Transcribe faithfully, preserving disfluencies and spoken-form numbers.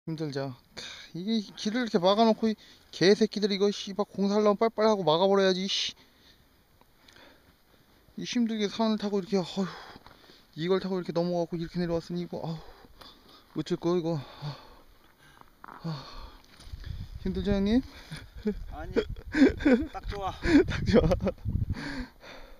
힘들죠. 캬, 이게 길을 이렇게 막아놓고 이 개새끼들 이거 씨발 공사하려면 빨리빨리 하고 막아버려야지. 씨. 이 힘들게 산을 타고 이렇게 어휴, 이걸 타고 이렇게 넘어가고 이렇게 내려왔으니 이거 아우, 어쩔 거 이거. 힘들죠 형님? 아니 딱 좋아. 딱 좋아.